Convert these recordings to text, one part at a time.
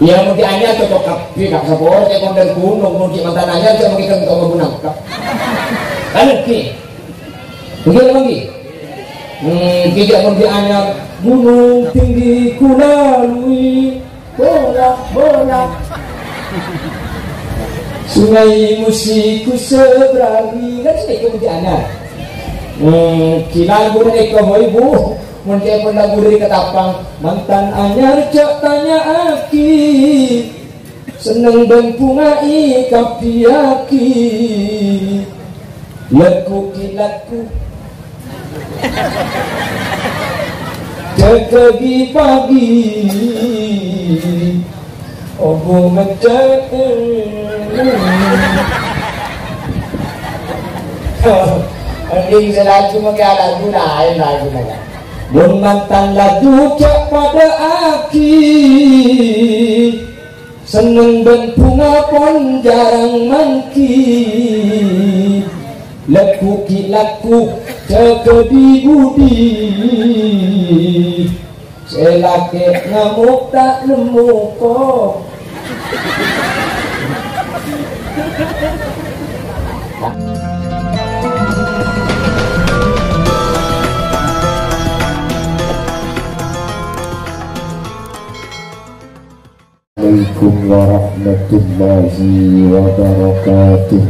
Ya mungkin anyar cocok kapi kak sapor kayak konten gunung mungkin mantan anyar saya mungkin kentong ngebunang kak kan ki mungkin lagi tidak mungkin anyar gunung tinggi kulalui bolak sungai musikku seberangi kan sedikit mungkin anyar kinal gunung ekonomi ibu mungkin lagu dari ketapang mantan anyar cak tanya aki seneng dan pungai kapi aki laku kilaku cekegi pagi obo ngecek ending selalu pakai lagu lain lagu lain Bun mantan lagu cak pada aki seneng dan bunga pun jarang mangki laku kilaku cekedi budi selake ngamuk tak nemu kok Assalamualaikum warahmatullahi wabarakatuh.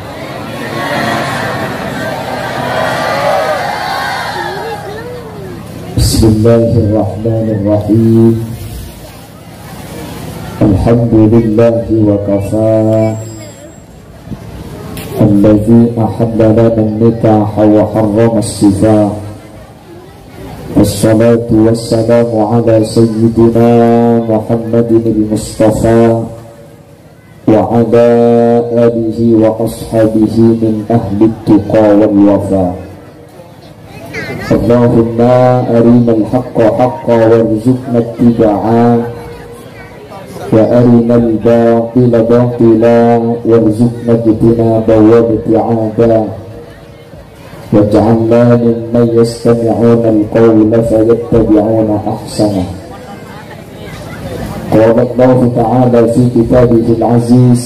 Bismillahirrahmanirrahim. Alhamdulillahi wa kafa alladzi ahalla lana an-nikaha wa harrama as-sifah. Wassalatu wassalamu ala sayyidina Muhammadin al-Mustafa wa ala alihi wa ashabihi min ahli tuqa wal wafa. Allahumma arina al-haqqa haqqa warzuqna ittiba'ah wa arina al-batila batila warzuqna ijtinaba wa ibti'ada. وَاجْعَلْنَا مِمَّنْ يَسْتَمِعُونَ الْقَوْلَ فَيَتَّبِعُونَ أَحْسَنَهُ. قال الله تعالى في كتابه العزيز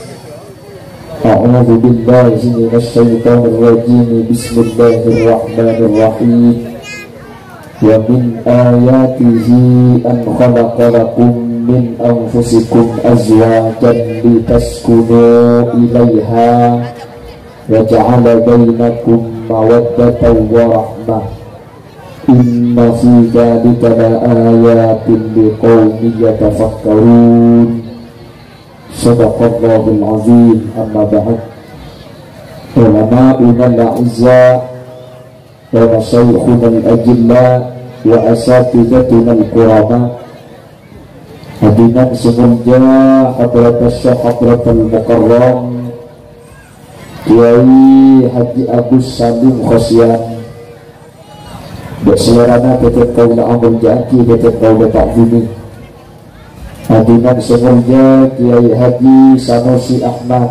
أعوذ بالله من الشيطان الرجيم بسم الله الرحمن الرحيم ومن آياته أن خلق لكم من أنفسكم أزواجا لتسكنوا إليها وجعل بينكم مودة ورحمة إن في ذلك لآيات لقوم يتفكرون. صدق الله العظيم. أما بعد علماؤنا الأعزاء ومشايخنا الأجلاء وأساتذتنا الكرماء hadirin semuanya hadirat Syekh Hadratul Mukarram Kiai Haji Agus Salim Khosyan Berselerana Ketua Kaula Amul Jaki Ketua Kaula Ta'zimi hadirin semuanya Kiai Haji Sanusi Ahmad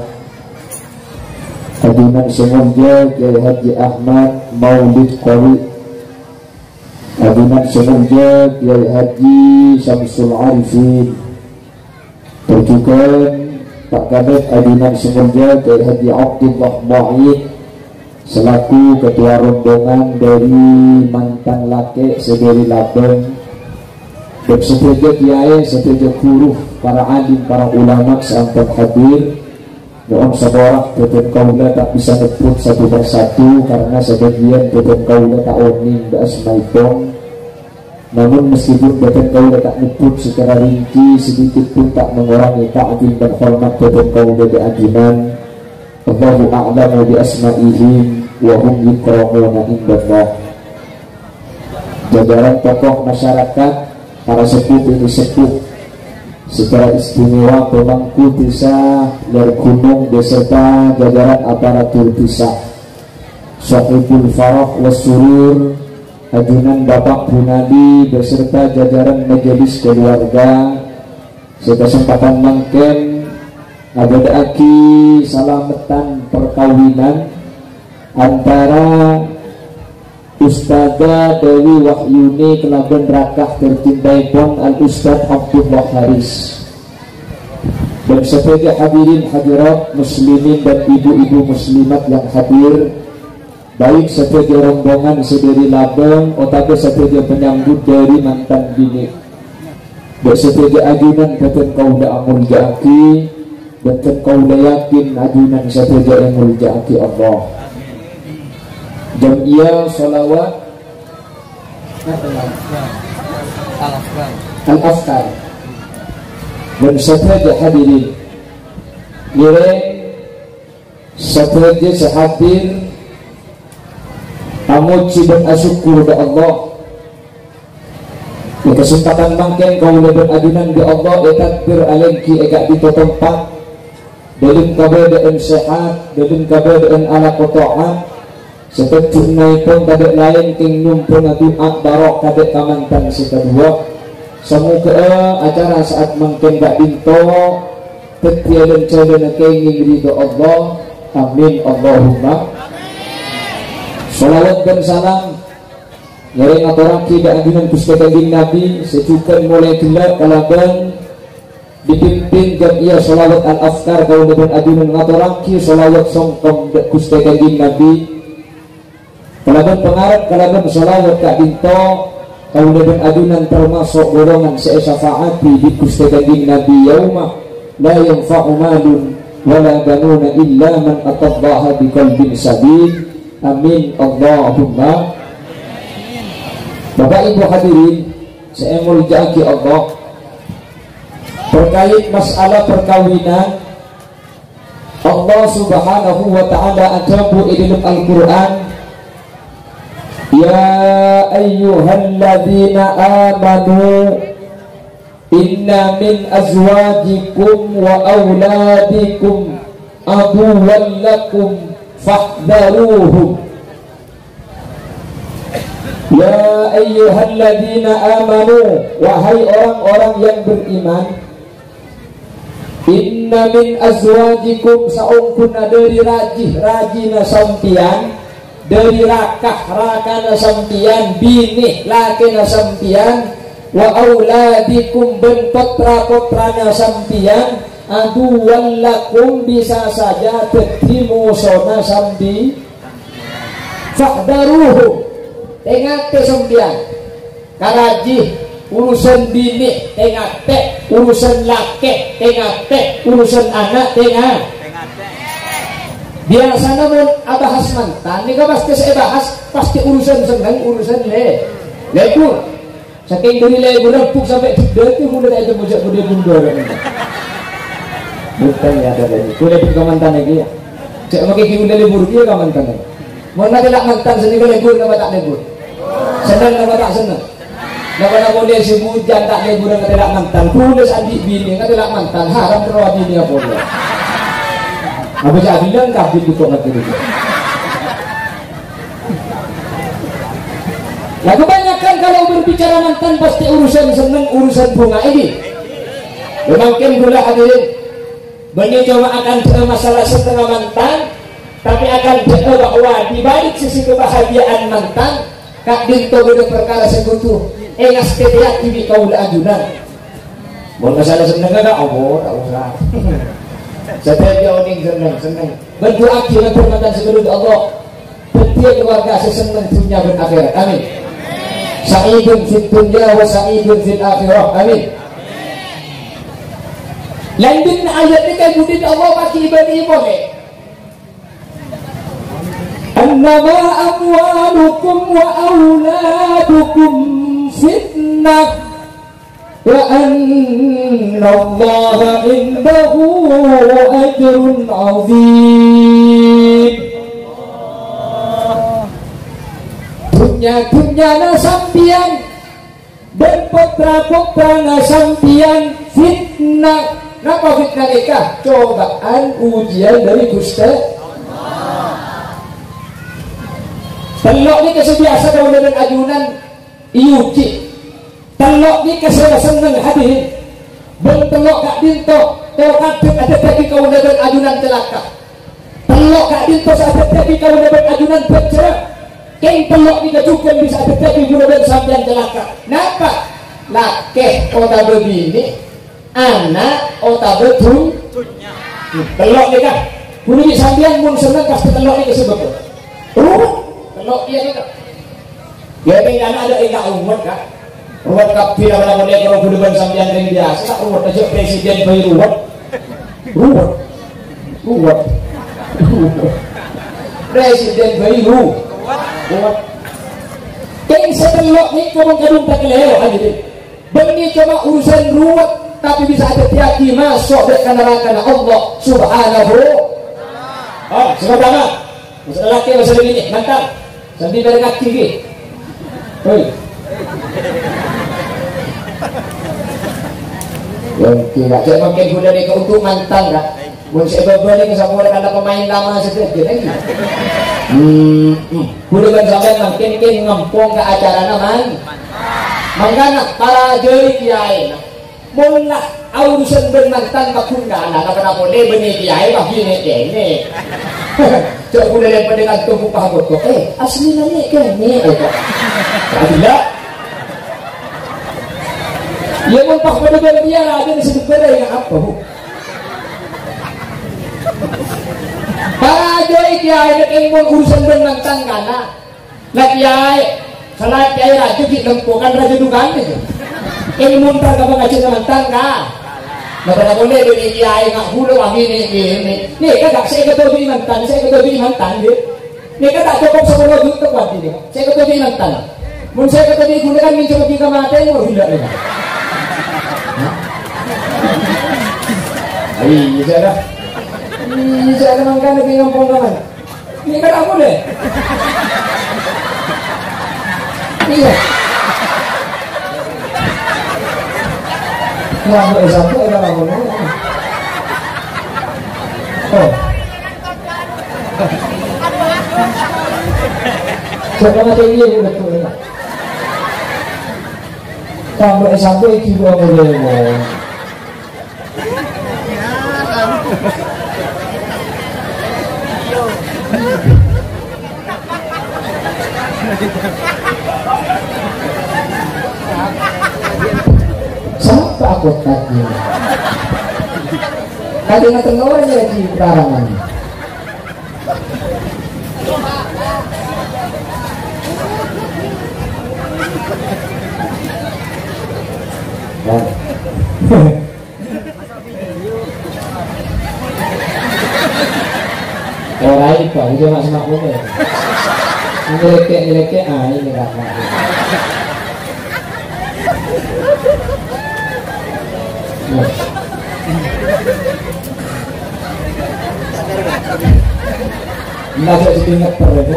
hadirin semuanya Kiai Haji Ahmad Maulid Qori hadirin semuanya Kiai Haji Syamsul Arifin berjukan Pak Kadek hadirin semuanya Kiai Haji Abdullah Mu'id selaku ketua rombongan dari mantan laki sederi Labeng dan sebagai kiai, sebagai guru, para alim, para ulama sampai hadir. Mohon sabarah Ketua Kaula tak bisa nyebut satu persatu karena sebagian Ketua Kaula tak oning asmaipong. Namun meskipun Ketua Kaula tak nyebut secara rinci, sedikit pun tak mengurangi ta'zim dan hormat Ketua Kaula di aginan. Allahu a'lamu bi asma'ihim wa hum yukramuna indallah. Jajaran tokoh masyarakat, para sepuh ini sepuh secara istimewa pemangku desa dari gunung beserta jajaran aparatur desa, Sahibul Farah Wasurur, hadirin Bapak Bunadi beserta jajaran majelis keluarga. Sekesempatan mangken ngadadaaki salamatan perkawinan antara Ustadzah Dewi Wahyuni kelaban rakah tercintai pun Al Ustadz Abdullah Haris Dan sebagai hadirin hadirat muslimin dan ibu-ibu muslimat yang hadir, baik sebagai rombongan sedari Labeng atau sebagai penyambut dari mantan bini, dan sebagai ajunan kata kau dah amul jaki, dan kau dah yakin ajunan sebagai amul jaki Allah. Jam'iyah salawat Al-Afkar dan sebagai hadirin nilai sebagai sehadir amuji dan asyukur kepada Allah di kesempatan mangken kau lebih adunan di Allah etakbir alengki egak di tempat dalam keadaan sehat dalam keadaan ala kotohan seperti naikon kadek lain king numpun doa barok kadek kamantan sekadua. Semoga acara saat mungkin gak binto tetialan calon kenging ridho Allah. Amin Allahumma. Salawat dan salam yang ngaturaki dan ajunan Gusti Kanjeng Nabi secukan mulai gelap kalaban dipimpin Jam'iyah Salawat Al-Afkar kaum dan ajunan ngaturaki salawat songkom Gusti Kanjeng Nabi kalaban pengarap kalaban salawat gak binto kau dengan adunan termasuk golongan se'esyafaati di Gusti Kanjeng Nabi yauma la yanfa'u malun wala banuna illa man atallaha biqalbin salim. Amin Allahumma. Bapak Ibu hadirin, saya muljaki Allah terkait masalah perkawinan. Allah Subhanahu wa taala ajabu dalam Al-Qur'an, ya ayyuhalladzina amanu inna min azwajikum wa auladikum aduwwan lakum fahdharuhum. Ya ayyuhalladzina amanu, wahai orang-orang yang beriman, inna min azwajikum saungkuna dari rajina sampian dari rakana sampian bini lakina sampian wa auladikum ben potra-potrana sampian aduwan lakum bisa saja dadi musona sampi fahdaruhu tengah ke sampian karaji urusan bini tengah te urusan laki tengah te urusan anak tengah biasanya mau bahas mantan ini pasti saya bahas pasti urusan senang urusan lekur saking dari lekur rempuk sampai itu mulai ada mujak bude bundor bukan ya ada lagi boleh ke mantan lagi ya cek pakai kiun dari lebur dia ke mantan lagi mau nak telak mantan sendiri lebur nama tak lebur senang nama tak senang nama boleh si hujan tak lebur nama telak mantan boleh adik bini nama telak mantan haram terawat bini apa dia apa saya bilang kabit itu ngerti itu. Nah kebanyakan kalau berbicara mantan pasti urusan seneng urusan bunga ini. Mungkin pula hadirin bani cuma akan masalah setengah mantan, tapi akan bahwa di balik sisi kebahagiaan mantan, kak dinto beda perkara sekutu. Engas ketiak tibi kaulah ajunan. Mau masalah seneng ada, oh tak usah. Setiap dia orang senang berdoa kita bermatan sebelum Allah setiap keluarga sesenang dunia dan akhirat. Amin. Sa'idun fid dunya wa sa'idun fil akhirah. Amin. Lanjut ayat ini kan budit Allah bagi ibadah boleh. Annama amwalukum wa auladukum fitnah wa anna Allah indahu ajrun azim. Dunya na sampian dan potra-potra na sampian fitnah. Napa fitnah nikah? Cobaan ujian dari Gusti Allah. Telok ni kesebiasa kalau dengan ajunan iuji. Telok ni kesana seneng hadirin. Bentelok kak dinto, telok ada tapi kau dengan ajunan celaka. Telok kak dinto ada tapi kau dengan ajunan bercerak. Keng telok ni kecukupan bisa ada tapi kau dengan sambian celaka. Napa? Laki otak begini, anak otak betul. telok ni kan bunyi sambian pun senang pas telok ni sebab telok dia ni kan dia pengen ada enggak umat kan ruwet kabeh ora boleh karo gudeban sambian ring biasa ruwet aja presiden bayi ruwet presiden bayi ruwet yang setelok ni cuma kadung tak keleo aja deh begini cuma urusan ruwet tapi bisa ada hati masuk ke neraka Allah subhanahu sebagaimana masalah laki masalah ini mantap sambil dari kaki ke hei yang tidak cek makin gula ni untuk mantan kan mun sebab ni kesapur kalau pemain lama sedikit lagi gula kan sampai makin ngempong ke acara naman mangkana para jeli kiai mun lah urusan bermantan bakun gana nak boleh beni kiai bagi ni cok gula lepas dengan tubuh pahabot ko asli ni kene tidak ia mempak pada dia ada di situ pada yang apa para joi kiai nak ingin urusan bermantan gana nak kiai salah kiai raja di lempokan raja dugaan itu ingin mumpar ke pengaji mantan kan nak boleh beri kiai nak hulu lagi ni kan tak saya kata beri mantan ni kan tak cukup 10 juta buat dia saya kata beri mantan mun saya kata beri guna kan minta pergi ke mata yang mau hilang ni iya saya mangkan lebih ngampung kaman ini kan aku deh iya wah satu ada apa coba macam ini betul ya sampai juga boleh siapa aku tadi nggak tenor aja di karangan orang itu aja mas makmum ya ngelekek ini nggak nggak ada setingkat perlu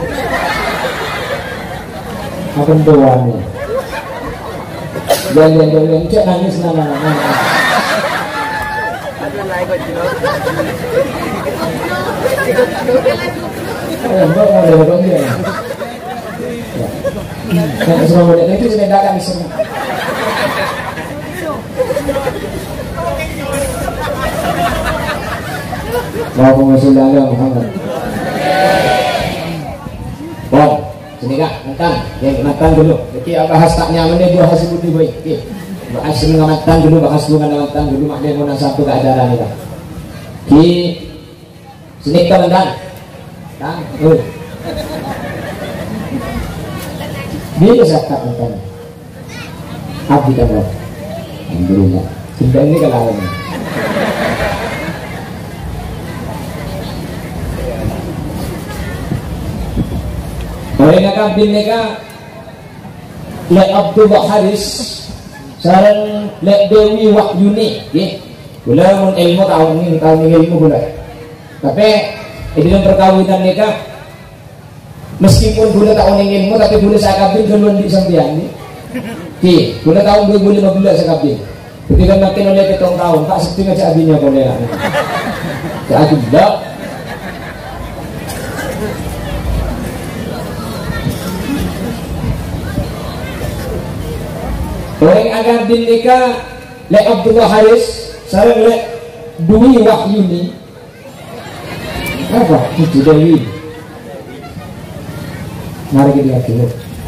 apa doanya jangan cek nangis nama enggak mau ada orang dia yang semua model itu sudah datang semua Allahumma sholli ala Muhammad sini kak mantan dulu jadi bahas tak nyaman dia dua hasil putih baik bahas dengan mantan dulu bahas dengan mantan dulu maknanya mau satu keadaan ini di sini ke mantan dia zakat mantan abdi kamu alhamdulillah sudah ini kalau mereka bineka lek Abdullah Haris sareng lek Dewi Wahyuni nggih kula mun ilmu tahun ini ilmu kula tapi dalam perkawinan mereka meskipun kula tahun ini ilmu tapi kula sakabin keluar di sampeyan nggih kula tahun 2015 sakabin ketika makin oleh ketong tahun tak sepi ngajak abinya kolera tak ada orang agar dinika lek Abdullah Haris sareng lek Dewi Wahyuni apa itu Dewi mari kita lihat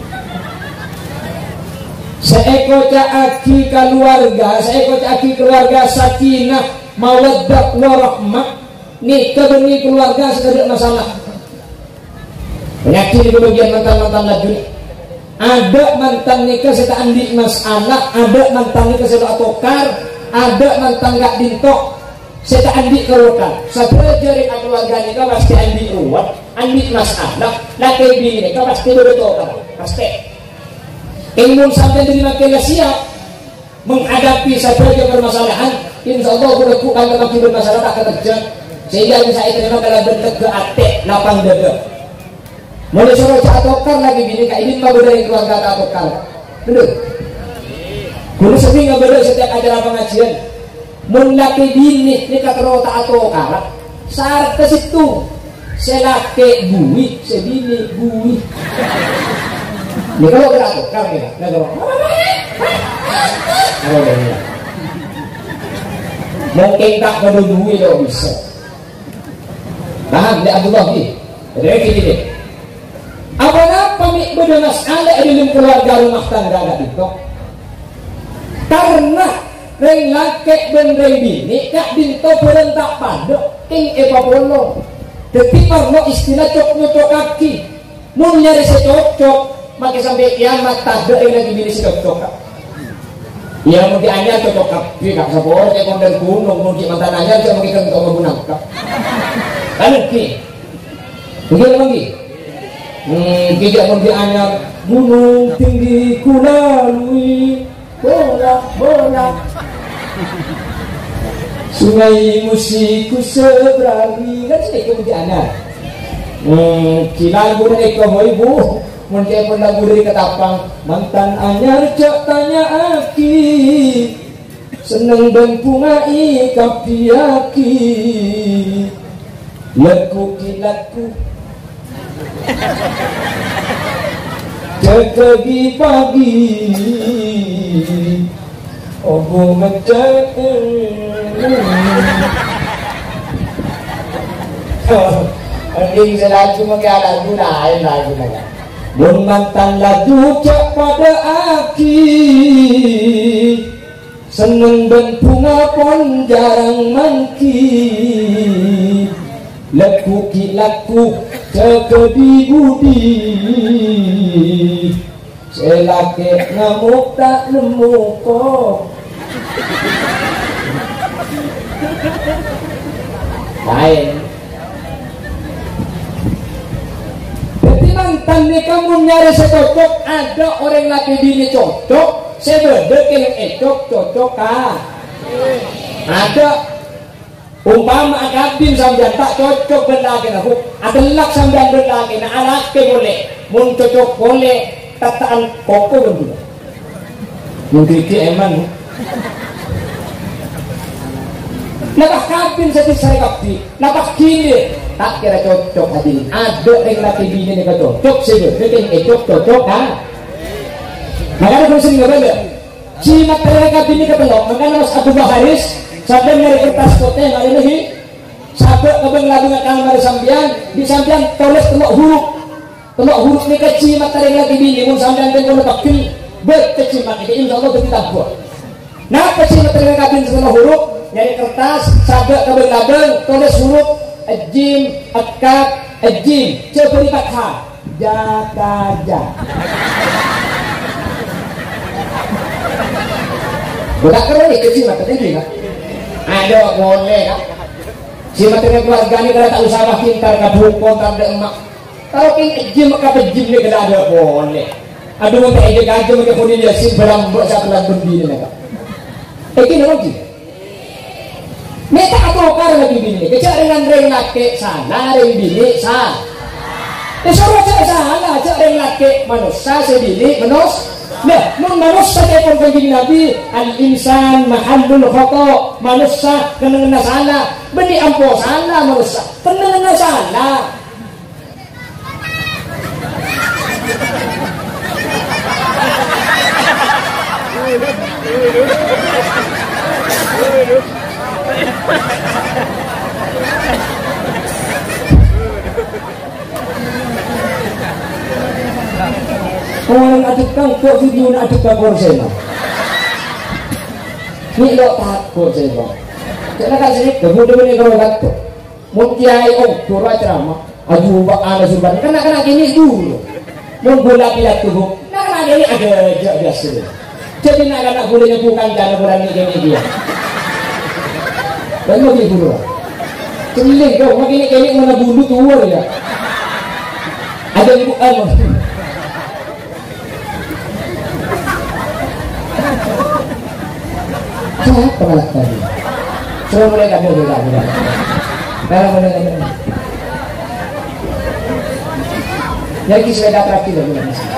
seekor aki keluarga sakinah mawaddah warahmah nikah demi keluarga sudah masalah. Penyakit di bagian mantan-mantan laju. Ada mantan nikah sudah andi masalah, ada mantan nikah sudah atokar, ada mantan gak dintok sudah andi keluarga. Sebelum jari keluarga nikah pasti andi ruwet, andi masalah. Laki bini nikah pasti bertokar, pasti. Ilmu sampai terima kena siap menghadapi saja permasalahan. Insya Allah kalau kami bermasalah tak kerja sehingga bisa terima dalam bentuk ke ate lapang dada. Mulai suruh atokar lagi bini kak ini mah dari keluarga atokar. Betul. Guru sering nggak beda setiap acara pengajian. Mulai bini ini kata roh tak atokar. Syarat ke situ. Selake bui, sebini bui. Ini kalau gerak tuh, kalau gerak, nggak gerak. Kalau gerak, mungkin tak pada duit lo bisa. Paham? Tidak Abdullah ni. Jadi gini. Apa mi beda masalah di dalam keluarga rumah tangga nggak itu? Karena reng laki dan reng bini kak binto berentak pada king epapolo. Tapi parno istilah cok kaki, mun nyari secocok. Maka sampai kiamat tak ada yang lagi bini cocok. Ya mungkin hanya cocok kapi kak sabor kayak konten gunung mungkin mantan aja dia mungkin kan kau gunung kak. Kan ki, mungkin lagi. Tidak mungkin hanya gunung tinggi kulalui bola. Sungai musikku seberangi kan sih kemudian hanya. Kilal gunung ekonomi ibu. Mungkin pun lagu dari ketapang mantan anyar cak tanya aki seneng dan pungai kapi aki laku kilaku cekegi pagi obo ngecek Anding selalu mengkaya lagu lain lagi. Mun mantan laju cak pada aki seneng dan bunga pon jarang mangki laku kilaku cekedi budi selake ngamuk tak nemu kok lain. Mantan ni kamu nyari secocok, ada orang laki bini cocok, sebeda yang cocok kah? Ada umpama akabin sambian tak cocok berlaki aku, ada lak sambian berlaki, nah alake boleh, mun cocok boleh, tataan koko pun tidak. Mungkin emang. Lepas kabin saya kabin, lepas kini tak kira cocok hati. Ada yang laki bini ni cocok sih, dia cocok kan? Makanya kalau sering ngomong si materi kabin ni ketemu, makanya mas Abu Baharis sampai nyari kertas kote hari lagi, sampai kebeng lagu ngakang mari sambian, di sambian tulis telok huruf ni kecil materi laki bini, mun sambian tengok kabin berkecil mak ini, insya Allah kita buat. Nah kecil materi kabin telok huruf. Dari kertas, sabak kabel-kabel, tulis huruf Ajim, Akad, Ajim, Cepuri Fathah, Jataja. Budak keren ni kecil materi ni kan? Ada boleh kan? Si materi keluarga ni kalau tak usah pintar, kabukon, tak ada emak. Kalau ping Ajim, Akad, Ajim ni kalau ada boleh. Aduh mungkin aja gajah mungkin pun dia sim berambut satu lagu berdiri ni kan? Ini lagi. Mereka atokar lagi bini, kecak dengan reng laki salah, reng bini salah. Disuruh cak salah, cak reng laki manusia sebini manusia. Nah, manusia saya pun begini Nabi, al insan mahallul khata, manusia kena salah, beni ampo salah manusia, kena salah. Orang aduk kangkuk video nak aduk kangkuk saya. Ni lo takut saya. Karena kat sini kemudian ni kalau kangkuk. Mungkiai guru ceramah, aju bak ana surban, kena gini dulu. Menggola pilat tubuh, kena gini ada biasa. Jadi nak boleh bukan cara bulan ini dia. Dan mau guru. Celik kau, makin ini mana bulu tua ya. Ada ibu anu. Siapa malah tadi? Semua mereka berdua. Dalam mereka. Jadi sudah terakhir bulan ini.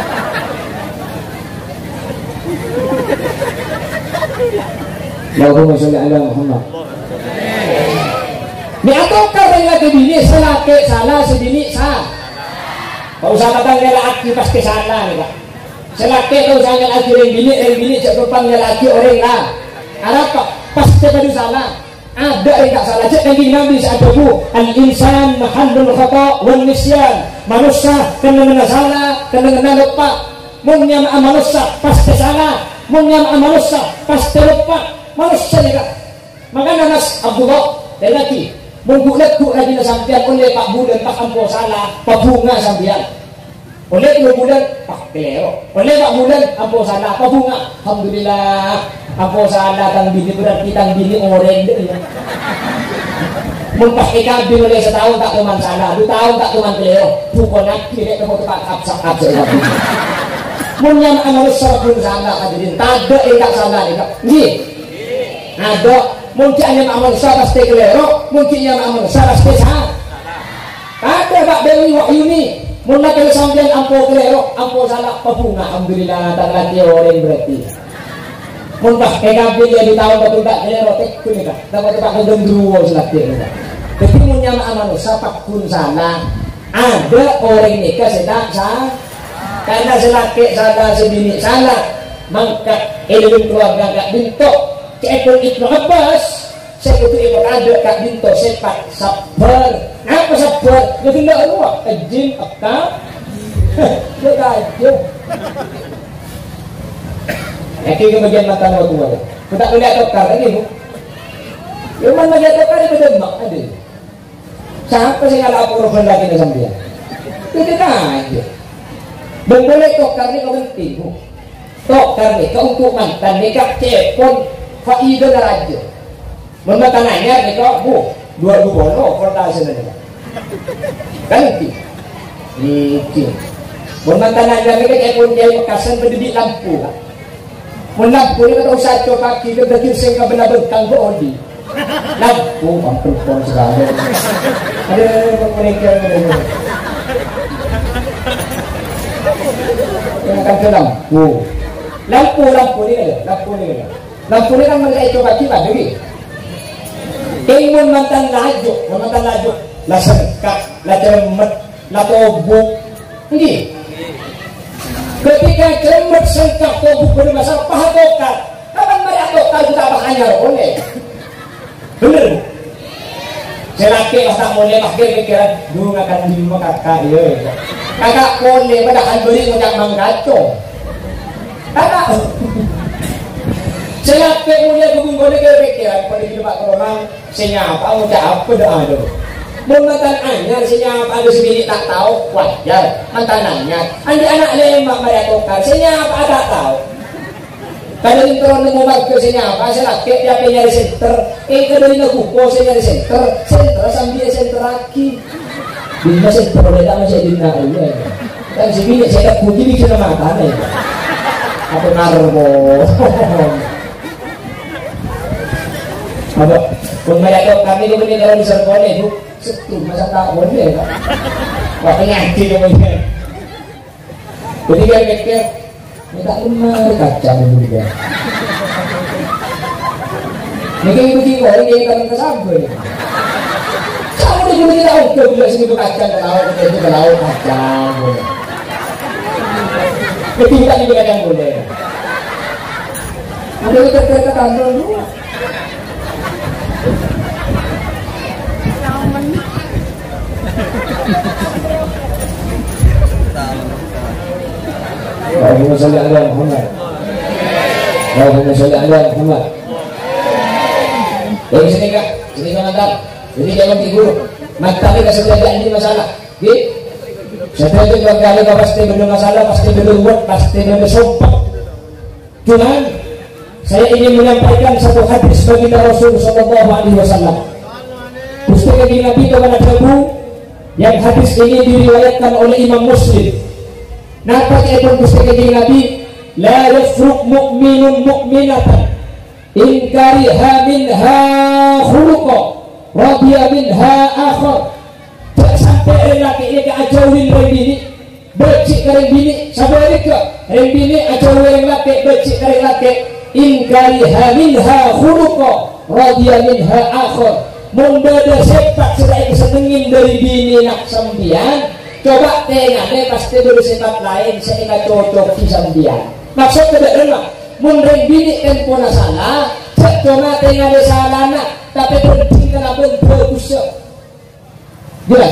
Allahumma sholli ala Muhammad. Ni atau kau lagi bini salah ke salah sebini sah. Kau usah datang ke laki pasti salah ni pak. Selaki kau usah laki orang bini cepat laki orang lah. Apa pasti pada salah. Ada yang tak salah. Cek lagi Nabi sahabatku. Al-insan mahallul khata wal nisyan. Manusia kena salah, kena lupa. Munya manusia pasti salah. Munya manusia pasti lupa. Manusia ni kan. Makanya Nas Abdullah dan lagi menggunakan lagi na sampian oleh Pak Budan tak ampo salah, Pak Bunga sampian. Oleh Pak Budan Pak Kelero. Oleh Pak Budan ampo salah, Pak Bunga. Alhamdulillah ampo salah tang bini berarti tang bini orang deh ya. Mumpah ikan bini oleh setahun tak teman salah, 2 tahun tak teman Kelero. Bukan nak kira kamu tempat absak-absak. Munyam manusia pun salah hadirin. Tak ada yang salah ni. Ni. Ada mungkin yang manusia pasti kelero, mungkin yang manusia pasti salah. Ada Pak Dewi Wahyu ni, mula kalau sampai ampo kelero, ampo salah, Bunga. Alhamdulillah tak lagi orang berarti. Muntah kekabin dia di tahun betul tak kelero, tekun ni kan. Dapat tak kedengruwo selati ni kan. Tapi munya manusia pun salah. Ada orang ni kesedak salah. Karena selaki salah, sebini salah, maka ilmu keluarga tak bentuk. Ekor Ibnu Abbas saya itu ibu ada kat bintu sepak sabar. Apa sabar? Dia tidak ruak ajin apa? Dia aja. Yakin kebagian mata nama tua. Kita boleh tukar lagi bu. Yang mana dia tukar itu demak ada. Siapa sih ngalah apa lagi dengan sambil? Itu aja. Dan boleh tukar ni kau penting bu. Tukar ni kau untuk mantan ni kak cepon. Faidah raja. Membatananya ni kau bu 2 bono kota sebenarnya. Kan itu. Ini. Membatananya ni kayak pun dia bekasan pendidik lampu. Lampu ni kata usah coba kaki dia berarti sehingga benar bentang bodi. Lampu ampun pun sekali. Ada mereka yang akan ke lampu. Lampu ni ada. Lampu ni kan mereka coba kita lagi. Ingin mantan laju, lah sengkat, lah cermet, lah tobuk, ini. Ketika cermet, sengkat, tobuk bermasalah, paha tokar. Kapan mereka tokar kita bahanya oleh? Bener. Selaki tak boleh pakai pikiran, dulu akan lima kakak dia. Kakak boleh, padahal beri macam mangkacau. Kakak. Saya mulia gugung boleh kepikiran pada hidup Romang senyap aku tak apa dah ada. Mantan anyar senyap ada sebini tak tahu wajar mantan anyar. Andi anak lemak mereka tokar senyap ada tahu. Kalau intron nemu bagi senyap saya laki dia nyari center. Kalau ini kupo saya nyari center sambil center lagi. Bila center boleh tak masih dina aja. Dan sebini saya tak puji di sana mata ni. Apa narbo? Apa? Kung mereka kami ni boleh dalam serpon itu, setuju masa tak boleh tak? Wah penyakit yang ini. Jadi dia mikir, minta benar kacang juga. Mikir begini orang dia akan kesabar. Kamu ni juga tidak oke bila sini kacang ke laut, itu ke laut kacang boleh. Ketika juga kacang boleh. Ada kita tambah dulu. Allahumma sholli ala Muhammad. Allahumma sholli ala Muhammad. Dari sini kak, sini kak nanti. Jadi jangan tidur. matali kesediaan di masalah gitu. Setelah itu kali pasti belum masalah, pasti belum buat, pasti belum sumpah. Cuman saya ingin menyampaikan satu hadis bagi Rasul Sallallahu Alaihi Wasallam. Pustaka di Nabi kepada Abu yang hadis ini diriwayatkan oleh Imam Muslim. Napa pun pustaka di Nabi, la yafruq mu'minun mu'minatan in kariha minha khuluqa radiya minha akhar. Sampai lelaki ini keajauhin rembini becik ke rembini sampai ke rembini ajauhin lelaki becik ke lelaki in kariha minha khuluqa radiya minha akhar. Membeda sepak sedai kesenengin dari bini nak sambian coba tengahnya pasti dari sepak lain saya ingat cocok di sambian maksud tidak renang mundeng bini tempona salah cek cuma tengahnya salah nak tapi penting kena bagus jelas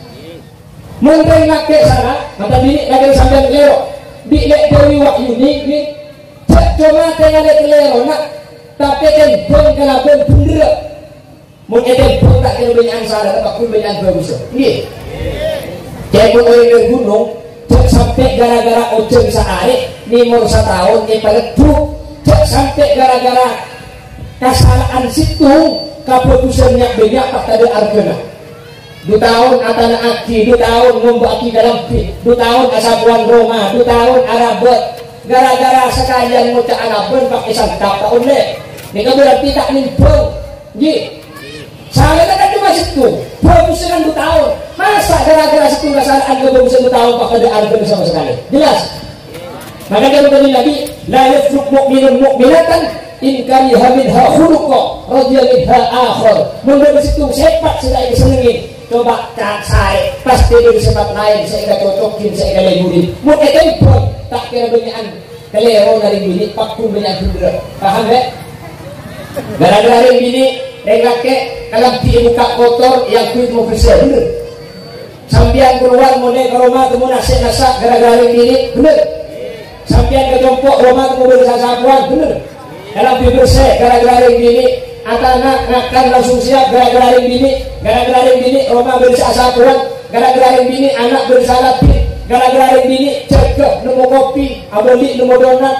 mungkin laki sana mata bini lagi sambil kelero bini dewi wahyu ni cek cuma tengah kelero nak tapi kan pun kena pun bener mungkin pun tak kena banyak salah tapi pun banyak bagus ni cek pun orang dari gunung cek sampai gara-gara ojeng sehari ni mau setahun ni paletu cek sampai gara-gara kesalahan situ keputusannya banyak tak ada argana 2 tahun atana aki, 2 tahun ngombaki dalam pit, 2 tahun asabuan Roma, 2 tahun Arabot. Gara-gara sekalian ngucap Arabon pakai santap tahun le. Ini kan berarti tak nimpung. Ji. Saya kan cuma situ. Bagusan 2 tahun. Masa gara-gara situ kesalahan kebagusan 2 tahun pakai ada argon sama sekali. Jelas. Maka dia berkata Nabi, la yafruq mu'minun mu'minatan in kariha minha khuluqa radiya minha akhar. Menurut situ sepak sudah disenengin. Coba cak saya pasti dari sebab lain saya nggak cocokin saya nggak leburin mungkin tempon tak kira banyakan kelero dari bini pakun banyak bener paham ya gara-gara dari bini lelaki kalau dia buka kotor yang kulit mau bersih bener sampian keluar mau naik ke rumah temu nasi nasak gara-gara dari bini bener sampian ke jompok rumah temu bersih sapuan bener dalam bersih gara-gara dari bini atau anak langsung siap gara-gara bini rumah bersih sapuan gara-gara bini anak bersalah gara-gara bini cekek nemu kopi aboli nemu donat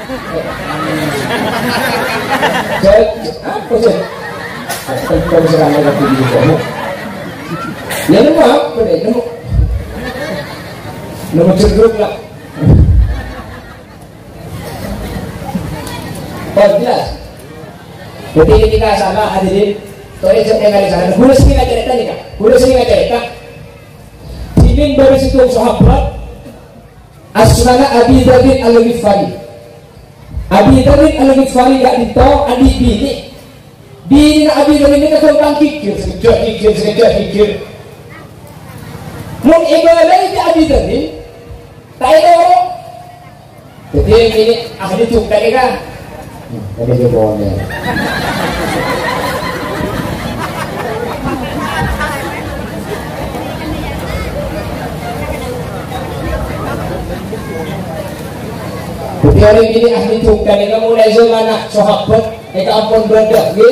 apa sih kalau serang lagi di kamu ya nemu apa deh nemu ceruk lah jelas. Jadi ketika sama hadirin, toilet yang ada di sana, guru sering ngajar cerita nih kak, guru sering ngajar cerita. Dimin baru situ sahabat, asmana Abi David Al-Ghifari. Abi David Al-Ghifari gak ditahu adik bini nak Abi David ini ketumpang kikir, sekejap. Mau ibadah itu Abi David, tak ada orang. Jadi ini ahli cukup tadi kan. Tadi dia bohongnya. Jadi orang ini ahli cukup tadi kan mulai zaman sahabat, ampun berada, gitu.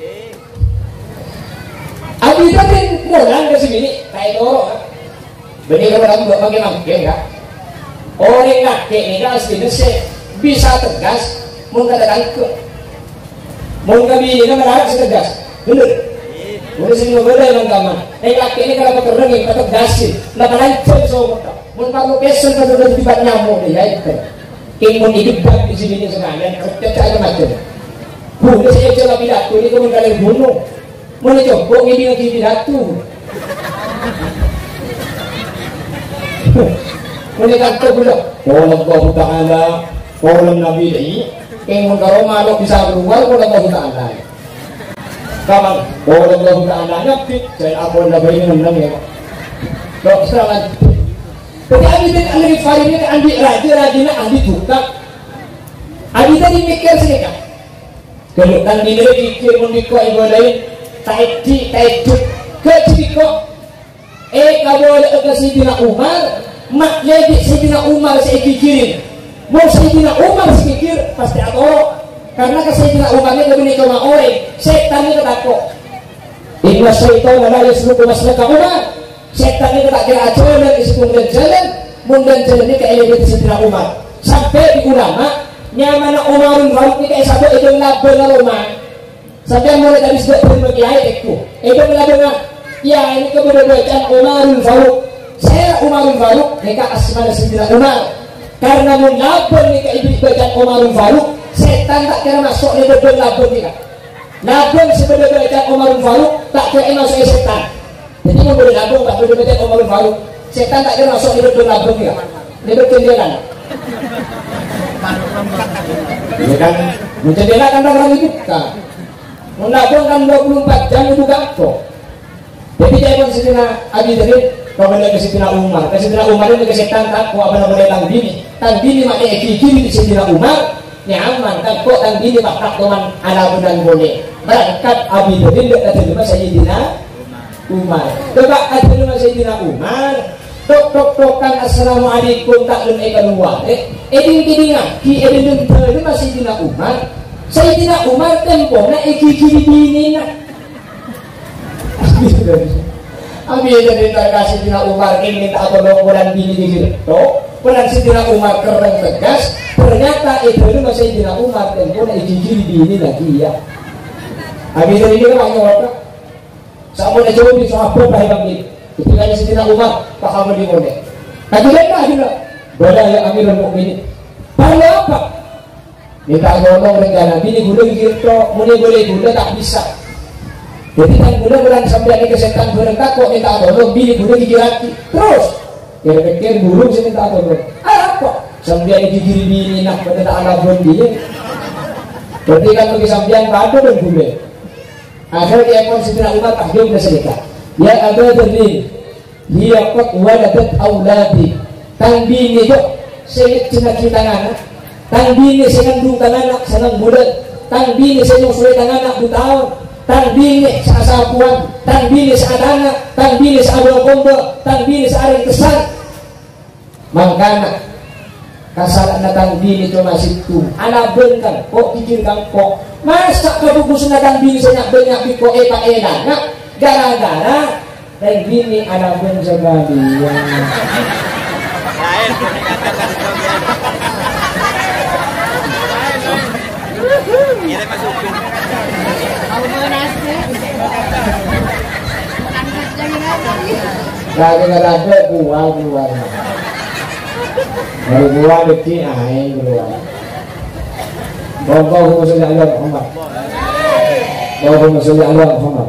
Abi David mulan ke sini, tak ada orang. Benih kalau kamu pakai mangkeng ya. Orang laki ini kan aslinya bisa tegas. Mau kata ke, mau kami ini menarik setegas, bener. Boleh sini berbeda yang kaman. Laki ini kalau kerengi, kata gasin, nak lancar semua. Mau kamu kesel kalau sudah tiba nyamuk dia itu. Ingin hidup di sini sekalian, kerja aja macam. Boleh saya coba pidato ini kamu kalian bunuh. Mau coba ini lagi pidato. Mau kata pula, Allah Taala, orang Nabi ini. Yang mengkaroma lo bisa keluar kalau Allah Ta'ala kapan kalau Allah Ta'ala nyapit saya apa yang ini menang ya kalau setelah jadi Abi Al-Ghifari ini andi raja-rajanya andi buka andi tadi mikir sih kan kalau kan diri mikir mendiko ibadahin taiti keciko kalau ada Sayyidina Umar maknya Sayyidina Umar saya pikirin mau Sayyidina Umar pikir pasti atau karena ke Sayyidina Umarnya lebih cuma orang setannya ketakut ini Inna syaitan la yasluku maslaka Umar. Setan ini tak kira jalan isi kemudian jalan ini ke elemen Sayyidina Umar. Sampai di ulama nyamana Umarun Faruq ini kayak satu itu label Umar. Sampai mulai dari sudah berbagai itu label ya ini kemudian bacaan Umarun Faruq. Saya Umarun Faruq mereka asmana Sayyidina Umar. Karena menabel ni kayak ibu bacaan Umarun Faruq, setan tak kira masuk ni label ni kan. Label sebenarnya bacaan Umarun Faruq tak kira masuk setan. Jadi mau boleh label tak boleh bacaan Umarun Faruq. Setan tak kira masuk ni label ni kan. Label kendianan. Ya kan, mencendela kan orang itu kan. Menabung kan 24 jam itu kok. Jadi saya pun Sayyidina Ali tadi, kalau boleh ke Sayyidina Umar itu ke setan tak, kok apa boleh tang bini maknanya kiri di Sayyidina Umar, nyaman kan kok tang bini makna teman ala bulan boleh. Berangkat Abi tadi tidak ada cuma Sayyidina Umar. Coba ada cuma Sayyidina Umar. Tok-tok-tokan assalamualaikum tak lumai keluar eding-edingan ki eding itu masih Sayyidina Umar. Sayyidina Umar tempona kiri bini nak abi jadi terkasih Sayyidina Umar ini minta tolong bulan bini gitu bulan Sayyidina Umar keren tegas ternyata itu masih Sayyidina Umar tempona kiri bini lagi ya abi jadi ini kan hanya sama dia jauh di sahabat lah bang ketika Sayyidina Umar paham di mana tapi mereka juga boleh ya Amirul Mukminin lalu apa minta tolong rencana bini gula gitu mulai boleh gula tak bisa jadi kan gula bulan sampai ini kesetan berengkat kok minta tolong bini gula gigi hati terus kira-kira burung saya minta tolong apa sampai ini gigi bini nak pada tak ada pun dia berarti kan bagi sampean pada dan gula akhirnya dia pun Sayyidina Umar tahjud bersedekah ya ada tadi dia kot waladat auladi tang bini tu saya cina kita anak tang bini saya ngandung anak senang bulan tang bini saya nyusul anak 2 tahun tang bini sa puan tang bini sa anak tang bini sa abang kombo tang bini sa areng kesan makana kasalan na tang bini cuma situ ala bengkan kok pikirkan kok masa kebukusan na tang bini saya banyak biko pak enak gara-gara dan bini anak pun sekali ada buah dari buah beki air keluar bongkong musuhnya Allah Muhammad bongkong musuhnya Allah Muhammad.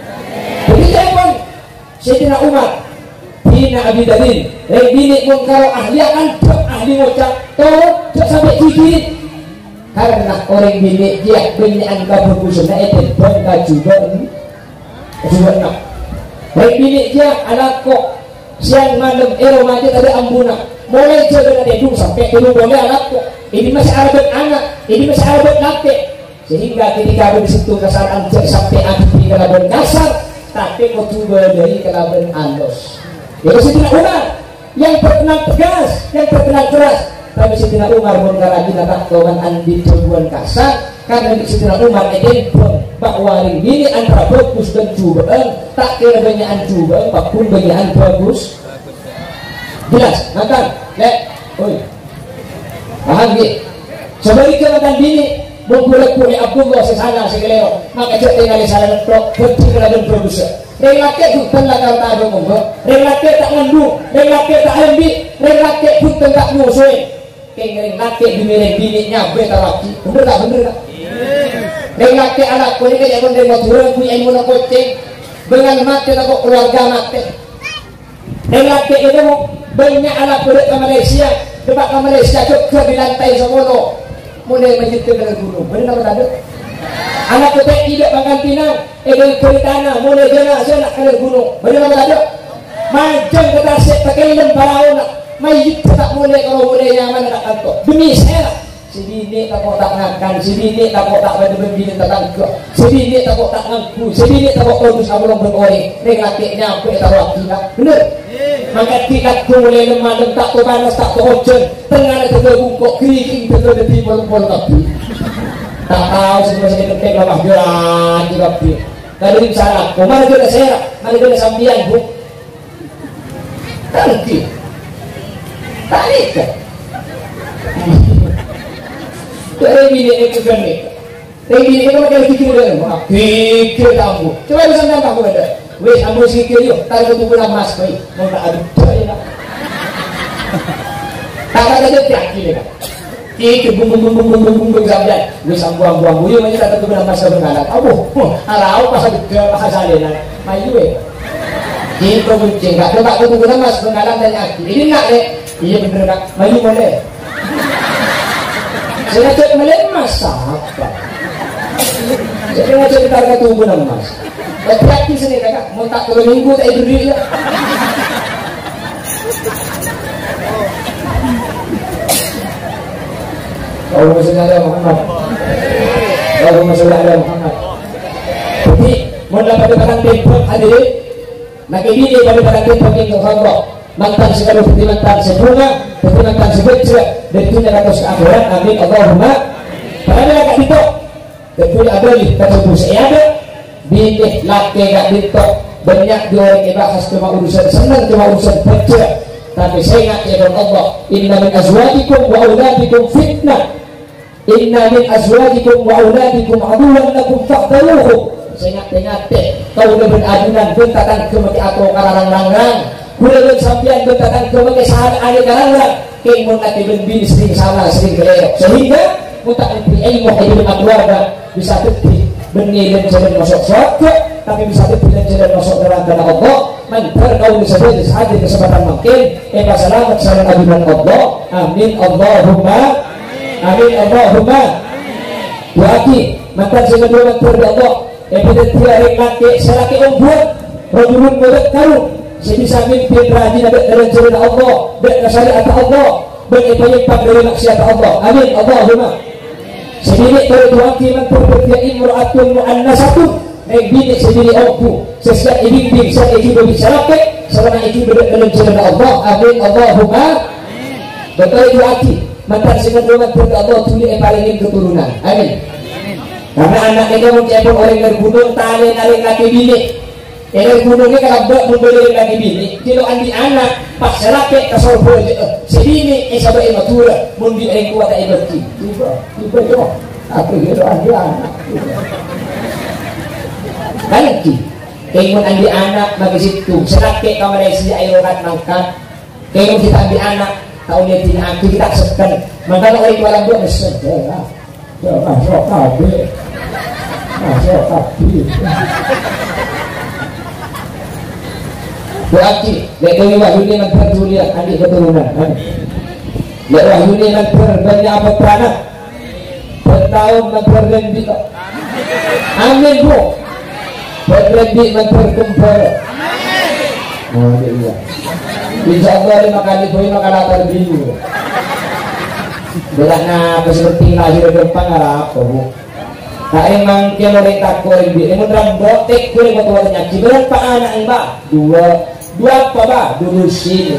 Sayyidina Umar Bina Abi Dalil bini pun kalau ahli akan ahli ngocak tolong sampai gigi karena orang bini dia bini anda berkusana itu bangga juga nak bini dia anak kok siang malam remaja tadi ambuna mulai jaga dedung sampai dulu boleh anak kok ini masih arabet anak ini masih arabet laki sehingga ketika bersitu kesalahan sampai akhir kelaban kasar tapi kau coba dari kelaban halus. Ya Sayyidina Umar yang terkenal tegas, yang terkenal keras. Tapi Sayyidina Umar pun lagi datang kawan andi cobuan kasar karena Sayyidina Umar itu bakwaring ini antara bagus dan cubaan tak kira banyakan cubaan, apapun banyakan bagus. Jelas, makan, oi, paham gitu. Sebaliknya makan bini. Memboleh-boleh Abdullah sesana sekelero maka cek tinggal di sana letok bertinggal dan produser relake bukan lakal tak ada monggo relake tak ngandu relake tak ambil relake bukan tak musuhin kengering lake dimireng bini nyabe tak laki bener tak relake anak ko ini kayak kondeng maturang punya ilmu nak koceng dengan mati tak keluarga mati relake itu mau banyak anak kulit ke Malaysia debat ke Malaysia juga di lantai sekolah mulai menciptakan dengan gunung, benar tak ada? Anak kita tidak pangkantinan, dengan kulitanah, mulai jenazah nak kena gunung, benar tak ada? Macam kata set pakai lem paraon, mayit tak mulai kalau mulai nyaman nak kantor. Demi saya, si bini tak kau tak ngakan, si bini tak kau tak pada bini tak tangkap, si bini tak kau tak ngaku, si bini tak kau terus abang berorang, negatifnya apa yang tahu kita, benar? Maka tidak mulai lemah dan tak panas tak hujan tengah ada bungkuk keriking betul di pol tapi tak tahu semua saya ketik lemah gerak tapi Kalau bicara aku, mana kita saya, mana kita sambian bu, tangki, tarik kan? Dari bini itu kan ni, dari bini itu macam fikir dia, fikir tamu. Coba bisa nampak aku ada, wes ambil sikit yo, tarik tu pun emas kau, mau tak ada caya nak. Tak ada dia kiri kan? Kiki bung sampai, wes ambuang buyu macam tak tu pun emas kau mengalah. Abu, arau pasal bahasa dia nak, mayu eh. Kiki kucing, tak ada tu pun emas mengalah dan aki. Ini nak deh, iya bener nak, mayu boleh. Saya cek melihat emas apa? Saya nak cek harga tubuh emas. Hati-hati sini kakak, mau tak 2 minggu tak hidup dia. Allahumma sholli ala Muhammad. Allahumma sholli ala Muhammad. Jadi, mau dapat barang tempat hadirin, lagi ini pada barang tempat yang Allah. Mantan segala seperti mantan sebunga, seperti mantan sebecah, dan itu yang atas keakhirat. Amin Allahumma. Karena agak ditok, betul ada di tersebut saya ada, bini laki agak ditok, banyak diorang bahas cuma urusan senang, cuma urusan baca. Tapi saya ingat ya Allah, inna min azwajikum wa auladikum fitnah, inna min azwajikum wa auladikum aduwan lakum fa'daluhum. Saya ingat kau udah beradunan, bentatan kemati atau karang-rang. Kuliah sampian berkatan kebagai sahabat ada karanglah kemon laki bini sering salah sering kelewat sehingga mutak ilmu hidup keluarga bisa tetap benih dan jalan masuk surga tapi bisa tetap dan jalan masuk neraka Allah mantar kau disebut sahaja kesempatan makin selamat salam ajudan Allah amin Allahumma amin Allahumma doaki mantar segala mantar Allah tidak tiada laki selaki buat rojulun mulut karung saya bisa mimpi rajin dalam jalan Allah, bersyariat Allah, beribadah dari maksiat Allah. Amin Allahumma. Sendiri kalau Tuhan kiman berpercaya imra'atun mu'annasatun, bini sendiri aku, sesuai bimbing saya juga bisa pakai, selama itu dalam jalan Allah. Amin Allahumma. Betul itu hati. Mantan dengan doa Allah tulis paling keturunan. Amin. Karena anak kita mencabut orang berbunuh tali laki bini. Yang gunungnya kalau membeli lagi bini, kalau andi anak pas laki kasar boleh sebini sabai matura, mundi yang kuat tak ibadah. Tiba tu, apa kalau andi anak? Lagi, kalau andi anak bagi situ, selaki kau Malaysia ayo kat mangkat, kalau kita andi anak tahun dia tidak aku kita sekan, maka orang tua lambat bersedih, masuk kabe, masuk kabe. Berarti dari wahyu ini memperjulian adik keturunan. Dari wahyu ini memperbanyak apa peranak bertahun memperlembik. Amin bu. Berlembik memperkumpul. Amin. Iya. Insya Allah 5 kali boleh makan latar biru. Berana seperti lahir depan apa bu? Tak emang keloreng tak koreng bi. Emang rambut tek koreng waktu waktu nyaki. Berapa anak mbak? 2 apa bah? Dulu sih.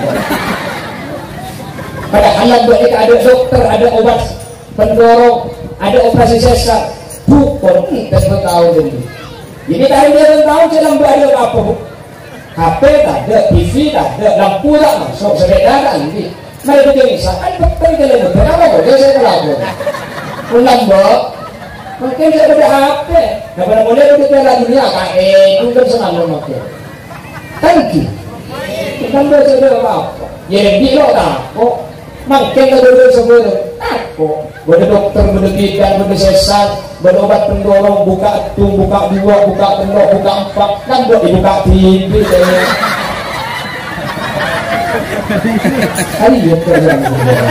Padahal mereka ada dokter, ada obat pendorong, ada operasi sesar. Bukan kita tahu ini. Jadi tahun dia tahu dalam ada apa? HP tak ada, TV tak ada, lampu tak masuk, sepeda tak ini. Mereka bisa kan dokter kita kenapa boleh saya pelabur? Lambat. Mungkin saya ada HP. Daripada boleh kita lihat dunia kan? Itu kan senang memakai. Thank you. Kan baca dia apa? Yang dia tak kok. Makin ada semua kok. Ada dokter, ada bidan, ada sesar, ada obat pendorong, buka tung, buka 2, buka pendorong, buka 4, kan buat dibuka TV. Kali dia terjadi.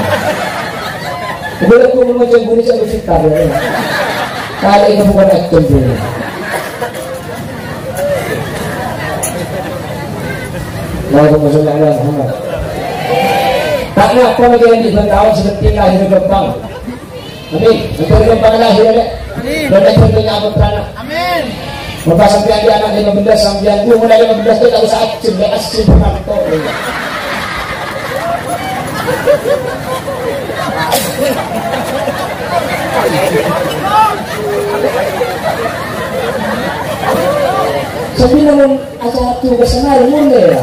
Boleh aku memacam bunyi saya bercerita ya. Kali ini bukan action dia. Allahumma sholli ala Muhammad. Tak nak apa lagi yang diberitahu seperti lahir Jepang. Amin. Untuk Jepang lahir ya. Dan tentunya apa peranak. Amin. Bapak sampai anak 15 sampai mulai 15 tu tak usah acim, dah acim pengantor. Sabi naman acara tugas na mulai ya.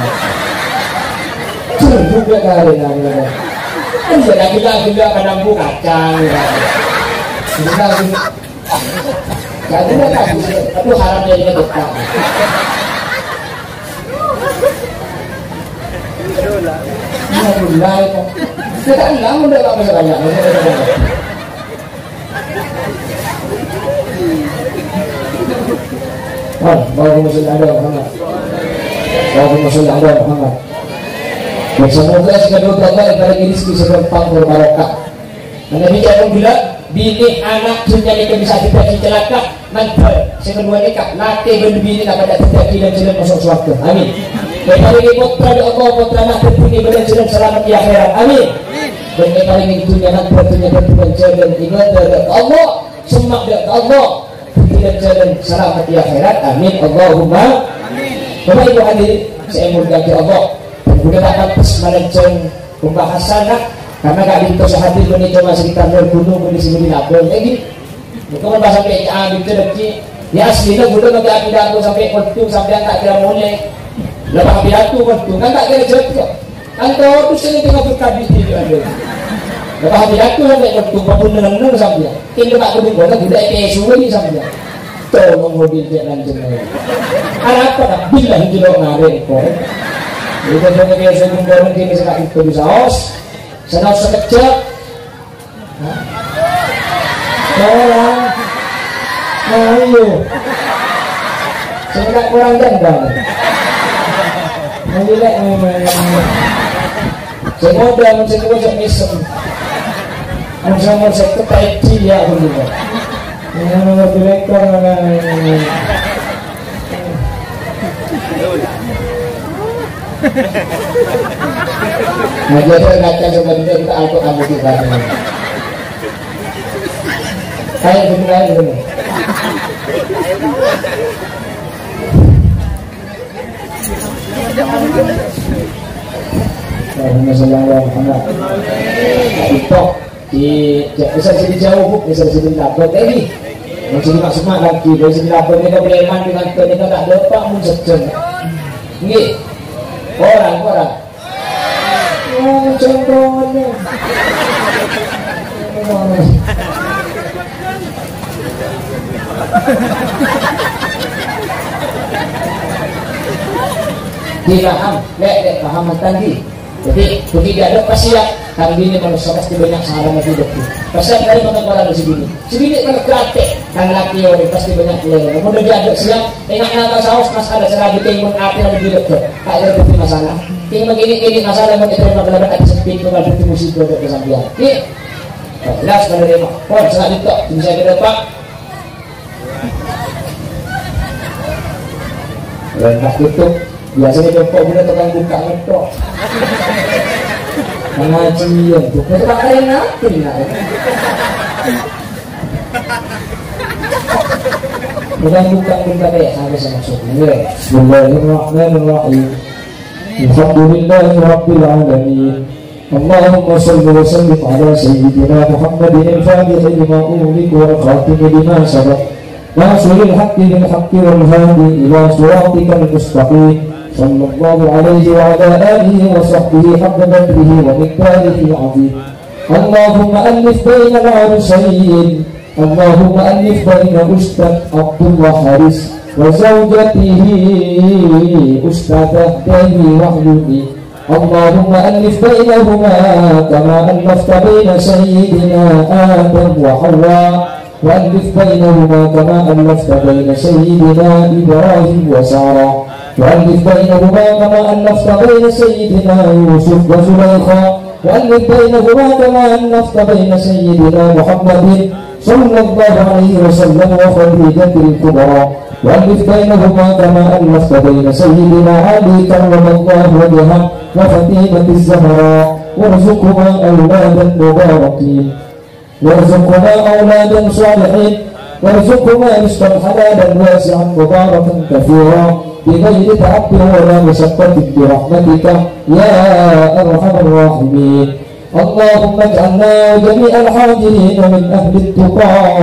Juga kali namun. Kan lagi kadang buka kacang. Jadi mereka aduh harap jadinya dekat. Ini mulai kok. Kita enggak mau dekat banyak. Allahumma sholli ala Muhammad. Allahumma sholli ala Muhammad. Semoga segala Allah ibarat rezeki seberpang berbarokah. Nabi jangan bilang bini anak dunia ini bisa terjadi celaka mantel sekedua nikah laki berbini dapat terjadi dan jalan masuk surga. Amin. Paling putra dari Allah putra nak tertinggi dan jalan selamat di akhirat. Amin. Dan paling dunia nanti dunia dan jalan ibadah dari Allah semak dari Allah dan jalan selamat di akhirat. Amin. Allahumma. Bapak Ibu hadirin saya mengasihi Allah. Bukan akan melenceng pembahasan karena gak itu sehati ini cuma sekitar bergunung di sini lapor lagi. Bukan bahasa PCA gitu lagi. Ya aslinya bukan nggak pidato sampai waktu sampai tak kira mulai. Lepas pidato waktu kan tak kira jatuh. Kantor tu sini tengah berkabis di ada. Lepas pidato sampai waktu pun nenang sampai. Kita tak perlu buat tidak PSU ini sampai. Tolong mobil jalan jenayah. Apa dah bila hidup ngalir kau. Kita jangan biasa memborong kini sekali itu bisa os, senang sekejap. Tolong, ayo, saya kurang dendam. Ayo lek, saya modal mencari wajah misem. Saya mau sekretai dia aku juga. Ini nomor direktur mana? Nah jadi ngaca sebenarnya kita Al-Quran di sana. Saya dimulai dulu. Alhamdulillah. Itu bisa jadi jauh, bisa jadi dapat lagi. Masih masuk lagi, bisa jadi dapat kita beriman dengan kita tak dapat menjejeng. Ini orang contohnya dipaham, paham tadi. Jadi begitu ada pasti ya kali ini manusia pasti banyak salah mati dokter. Pasti dari orang di sini. Sini kan gratis kan laki orang pasti banyak yang. Kemudian dia ada siang tengah nata saus mas ada seragi timun api lebih dokter. Tak ada bukti masalah. Timun ini masalah yang diterima dalam ada sempit dengan bukti musik dokter kesambian. Ini jelas menerima. Oh saat itu bisa kita pak. Rendah tutup. Biasanya jempol udah tukang buka ngetok pengajian tuh itu pakai ngatin lah tukang buka deh harus masuknya. Bismillahirrahmanirrahim. Alhamdulillahi rabbil alamin. Allahumma shalli wa sallim ala sayyidina Muhammadin al-fatih lima ughliqa wal khatim lima sabaq nasril haqqi bil haqqi wal hadi ila siratikal mustaqim. صلى الله عليه وعلى آله وصحبه حق قدره ومقداره العظيم. اللهم ألف بين العرسين. اللهم ألف بين أستاذ عبد الله حارس وزوجته أستاذة داهي وحلومي. اللهم ألف بينهما كما ألفت بين سيدنا آدم وحواء وألف بينهما كما ألفت بين سيدنا إبراهيم وسارة وألف بينهما كما ألفت بين سيدنا يوسف وزليخا وألف بينهما كما ألفت بين سيدنا محمد صلى الله عليه وسلم وخديجة الكبرى وألف بينهما كما ألفت بين سيدنا علي كرم الله وجهه وفاطمة الزهراء وارزقهما أولادا مباركين وارزقهما أولادا صالحين وارزقهما رزقا حلالا واسعا مباركا كثيرا بغير تعب ولا مشقة برحمتك يا أرحم الراحمين. اللهم اجعلنا جميع الحاضرين من أهل التقى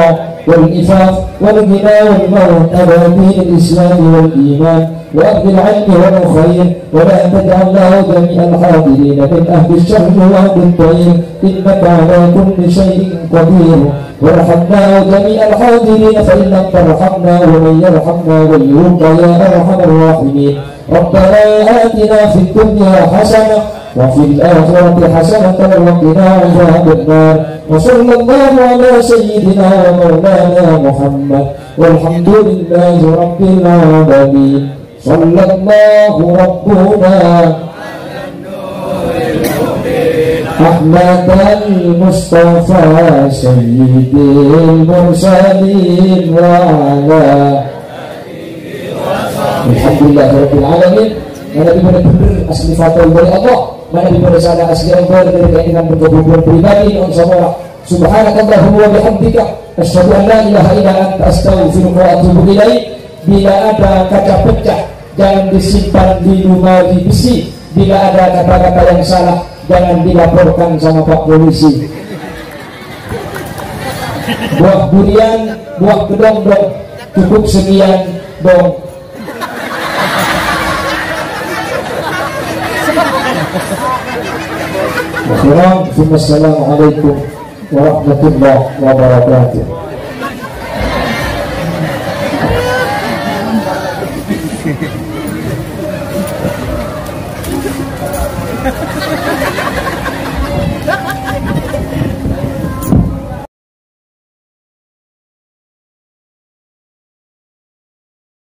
والإفاف والغنى والموت ودين الإسلام والإيمان وأهل العلم والخير ولا تجعل له جميع الحاضرين من أهل الشر وأهل الطير إنك على كل شيء قدير وارحمنا جميع الحاضرين فإن لم ترحمنا ومن يرحمنا غيرك يا أرحم الراحمين ربنا آتنا في الدنيا حسنة وفي الآخرة حسنة وقنا عذاب النار وصلى الله على سيدنا ومولانا محمد والحمد لله رب العالمين صلى الله ربنا أحمد المصطفى سيد المرسلين وعلى Alhamdulillah Rabbil Alamin. Mana benar-benar asli fatul dari Allah, mana daripada sana asli Allah dari keinginan berkebutuhan pribadi on semua. Subhanakallahumma wa bihamdika asyhadu an la ilaha illa anta astaghfiruka wa atubu ilaik. Bila ada kaca pecah jangan disimpan di lemari besi. Bila ada kata-kata yang salah jangan dilaporkan sama Pak Polisi. Buah durian, buah kedong dong. Cukup sekian dong. Assalamualaikum warahmatullahi wabarakatuh.